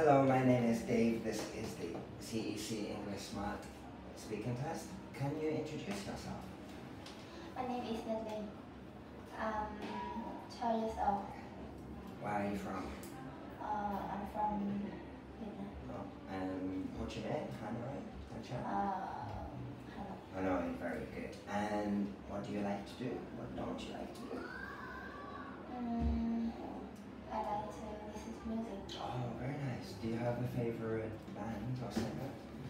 Hello, my name is Dave. This is the CEC English Smart Speaking Test. Can you introduce yourself? My name is Linh. I'm 12 years old. Where are you from? I'm from Vietnam. Oh, and what's your name? Hanoi? Hanoi. Hanoi, very good. And what do you like to do? What don't you like to do? I like to listen to music. Oh, very nice. Do you have a favorite band or singer?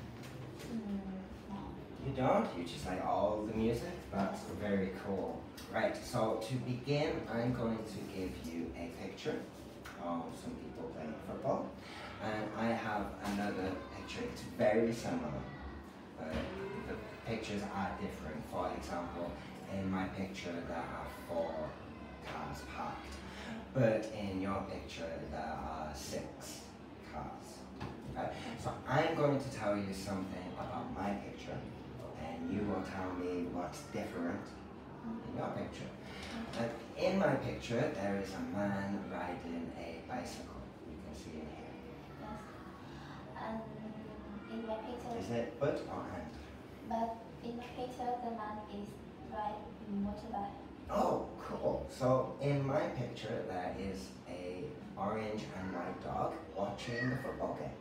No. You don't? You just like all the music? That's very cool. Right, so to begin, I'm going to give you a picture of some people playing football. And I have another picture. It's very similar, but the pictures are different. For example, in my picture there are 4 cars parked. But in your picture, there are 6 cars. Okay? So I'm going to tell you something about my picture, and you will tell me what's different in your picture. And in my picture, there is a man riding a bicycle. You can see it here. Yes. And in my picture. Is it foot or hand? But in the picture, the man is riding motorbike. Oh, cool. So in my picture, there is a orange and white dog watching the football game.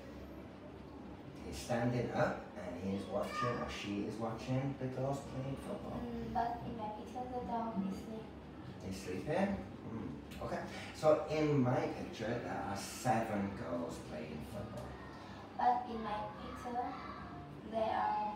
He's standing up and he's watching, or she is watching, the girls playing football. But in my picture, the dog is asleep. He's sleeping? Okay. So in my picture, there are 7 girls playing football. But in my picture, there are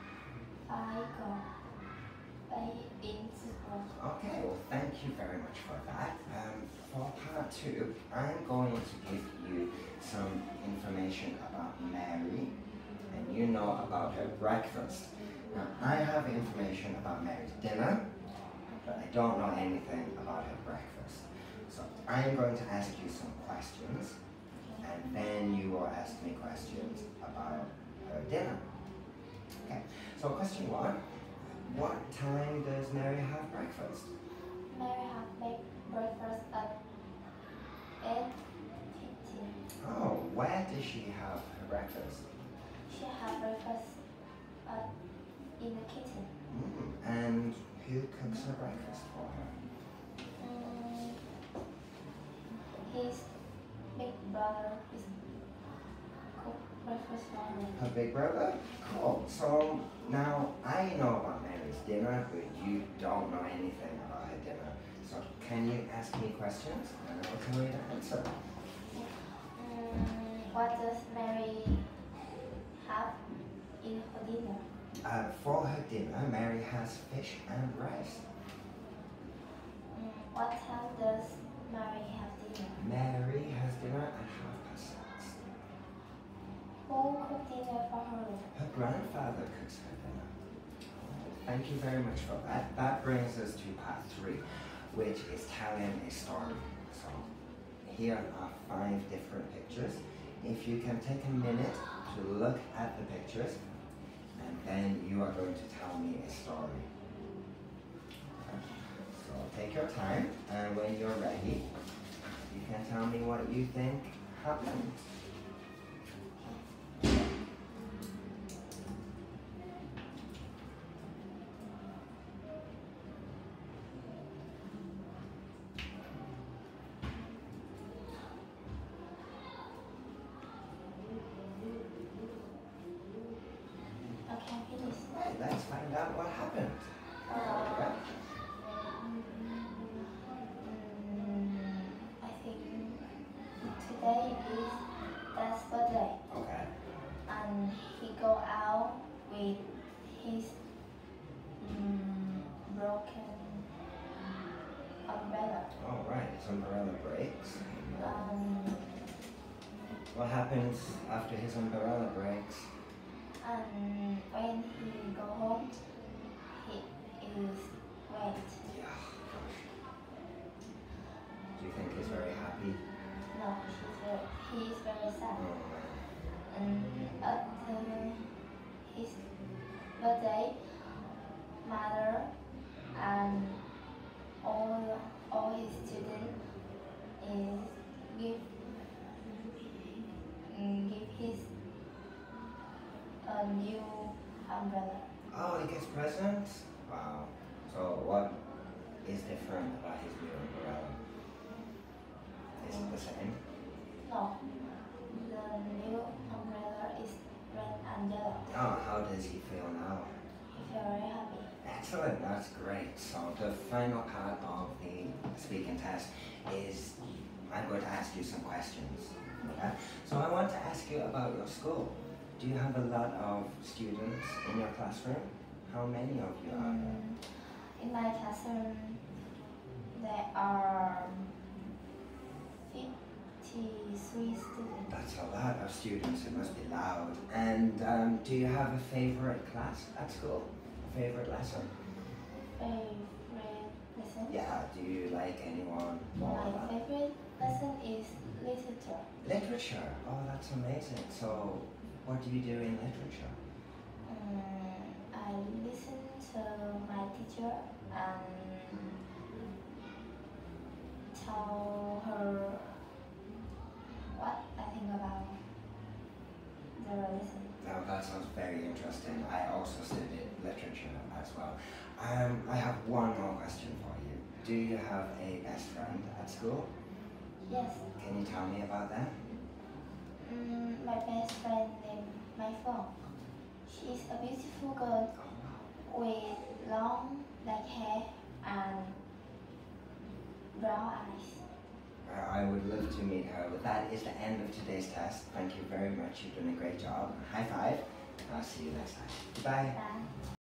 5 girls playing football. Okay, well thank you very much for that. For part 2, I'm going to give you some information about Mary, and you know about her breakfast. Now I have information about Mary's dinner, but I don't know anything about her breakfast. So I'm going to ask you some questions, and then you will ask me questions about her dinner. Okay, so question 1. What time does Mary have breakfast? Mary has breakfast at 8:15. Oh, where does she have her breakfast? She has breakfast in the kitchen. And who cooks her breakfast for her? His big brother is cook breakfast for her. Her big brother? Cool. So now I know about Mary's dinner, but you don't know anything about her dinner. So can you ask me questions and I will tell you the answer? What does Mary have in her dinner? For her dinner, Mary has fish and rice. What time does Mary have dinner? Mary has dinner at 6:30. Who cooks dinner for her? Her grandfather cooks her dinner. Thank you very much for that. That brings us to part 3, which is telling a story. So here are 5 different pictures. If you can take a minute to look at the pictures, and then you are going to tell me a story. Okay. So take your time, and when you're ready, you can tell me what you think happened. Let's find out what happened. I think today is Dad's birthday. Okay. And he go out with his broken umbrella. All right, his umbrella breaks. What happens after his umbrella breaks? And when he go home, he is wet. Yeah, gosh. Do you think he's very happy? No, he is very sad. Oh, And after his birthday, mother and all his students is give a new umbrella. Oh, he gets presents? Wow. So what is different about his new umbrella? Is it the same? No, the new umbrella is red and yellow. Oh, how does he feel now? I feel very happy. Excellent, that's great. So the final part of the speaking test is I'm going to ask you some questions. Okay? So I want to ask you about your school. Do you have a lot of students in your classroom? How many of you are there? In my classroom, there are 53 students. That's a lot of students, it must be loud. And do you have a favorite class at school? A favorite lesson? Favorite lesson? Yeah, do you like anyone more? My favorite lesson is literature. Literature? Oh, that's amazing. So, what do you do in literature? I listen to my teacher and tell her what I think about the lesson. Now that sounds very interesting. I also studied literature as well. I have one more question for you. Do you have a best friend at school? Yes. Can you tell me about that? My best friend named my phone. She is a beautiful girl with long black hair and brown eyes. I would love to meet her. But that is the end of today's test. Thank you very much. You've done a great job. High five. I'll see you next time. Goodbye. Bye.